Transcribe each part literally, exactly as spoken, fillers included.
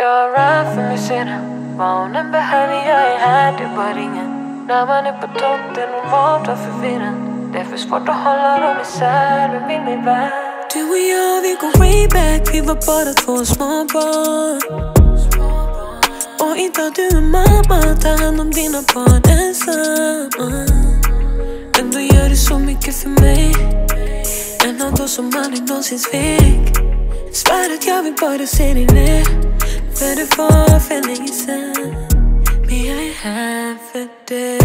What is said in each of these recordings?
Jag är rädd för mig sedan. Barnen behöver jag är här, det var ingen. När man är på topp, det är normalt att förvirra. Det är för svårt att hålla dem isär, men vill mig väl. Du och jag, vi går way back. Vi var bara två små barn. Och idag du är mamma, tar hand om dina barn ensam. Ändå gör du så mycket för mig. En av dem som aldrig någonsin svek. Svär att jag vill bara se dig ner. För det var för länge sedan. Men jag är här för dig.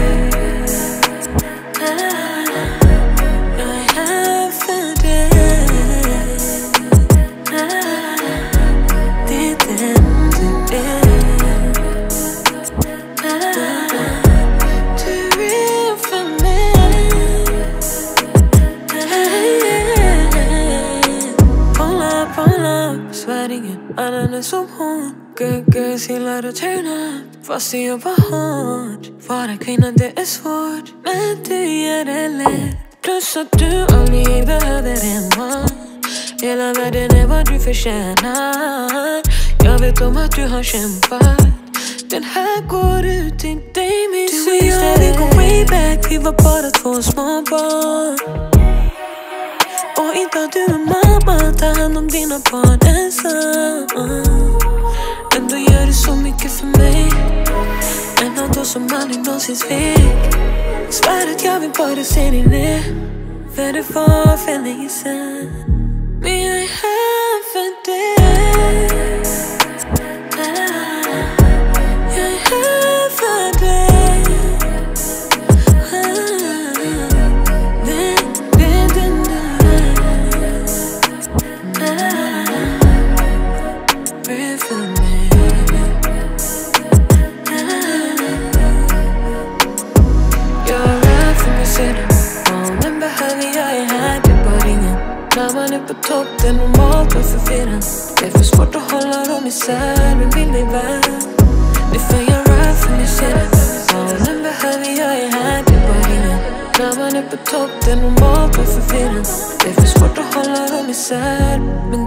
Jag är här för dig. Det är den du är. Du är för mig. Pull up, pull up. Svär ingen annan är som hon. Good girls gillar att turn up. Fast det jobbar hårt. Vara kvinna det är svårt. Men du gör det lätt. Plus att du aldrig behöver en man. Hela världen är vad du förtjänar. Jag vet om att du har kämpat. Den här går ut till dig min syster. Du och jag, vi går way back. Vi var bara två små barn. Och idag du är mamma, tar hand om dina barn ensam. Ändå gör du så mycket för mig. En av dem som aldrig någonsin svek. Svär att jag vill bara se dig ner. För det var för länge sedan. Men jag är här för dig. Jag är här för dig. Barnen behöver jag är här, det var ingen. När man är på topp, det är normalt att förvirra. Det är för svårt att hålla dem isär, men vill mig väl. Det är för jag är rädd för mig sedan. Barnen behöver jag är här, det var ingen. När man är på topp, det är normalt att förvirra. Det är för svårt att hålla dem isär, men